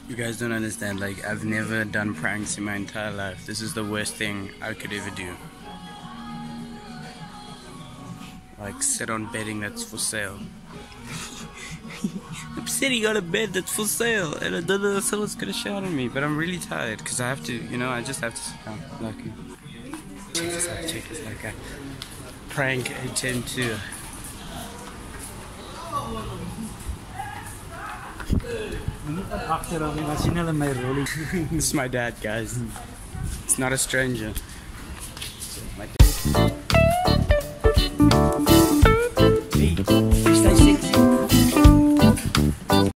You guys don't understand, like, I've never done pranks in my entire life. This is the worst thing I could ever do. Like, sit on bedding that's for sale. I'm sitting on a bed that's for sale, and I don't know if someone's gonna shout at me, but I'm really tired, because I have to, you know, I just have to sit down. Like, check this like a prank attempt to... This is my dad, guys. It's not a stranger. My dad.